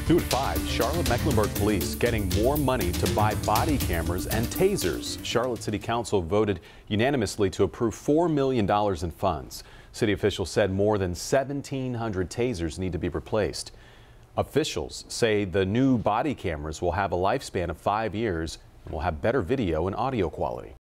New at 5, Charlotte-Mecklenburg Police getting more money to buy body cameras and tasers. Charlotte City Council voted unanimously to approve $4 million in funds. City officials said more than 1,700 tasers need to be replaced. Officials say the new body cameras will have a lifespan of 5 years and will have better video and audio quality.